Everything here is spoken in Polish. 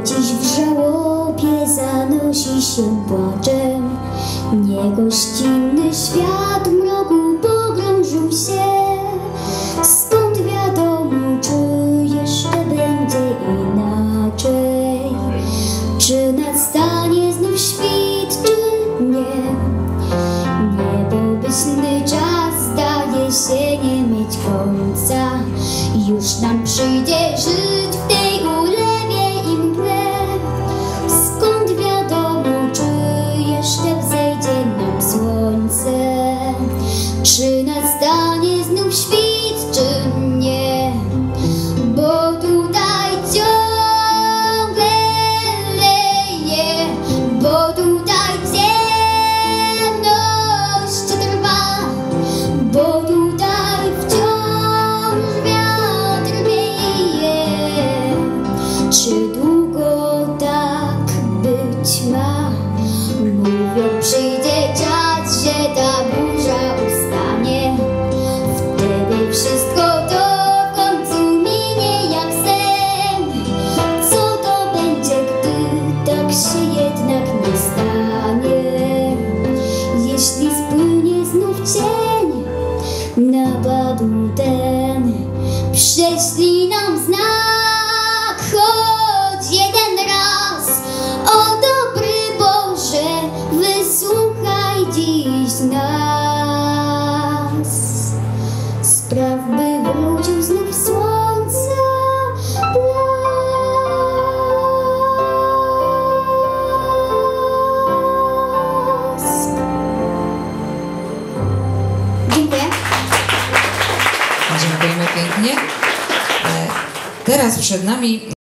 dziś w żałobie zanosi się płaczem. Niegościnny świat w mroku pogrążył się. Skąd wiadomo, czy jeszcze będzie inaczej? Czy nastanie znów świt, czy nie? Niebobyśny czas zdaje się nie mieć końca. Już nam przyjdzie żyć w tej ulewie i mgle. Skąd wiadomo, czy jeszcze wzejdzie nam słońce? Czy nastanie znów świt, czy nie? Bo tutaj ciągle leje, bo tutaj ciemność trwa, bo tutaj wciąż wiatr wieje. Czy długo tak być ma? Mówią, przyjdzie czas, że ta burza ustanie. Wtedy wszystko to w końcu minie jak sen. Co to będzie, gdy tak się jednak nie stanie? Jeśli spłynie znów cień na baduten, prześlij nam znak choć jeden raz. O dobry Boże, wysłuchaj dziś nas. Spraw, by wrócił znów słońca blask. Dziękuję. Dziękujemy pięknie. Teraz przed nami